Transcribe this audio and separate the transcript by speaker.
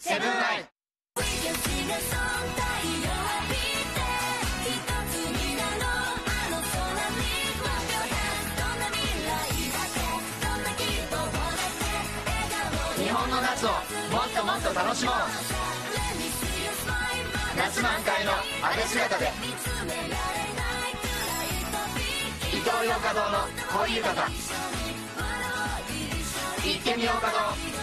Speaker 1: セブンアイ。日本の夏をもっともっと楽しもう。夏満開のあれ姿でイトーヨーカドーの恋浴衣、行ってみようかどう。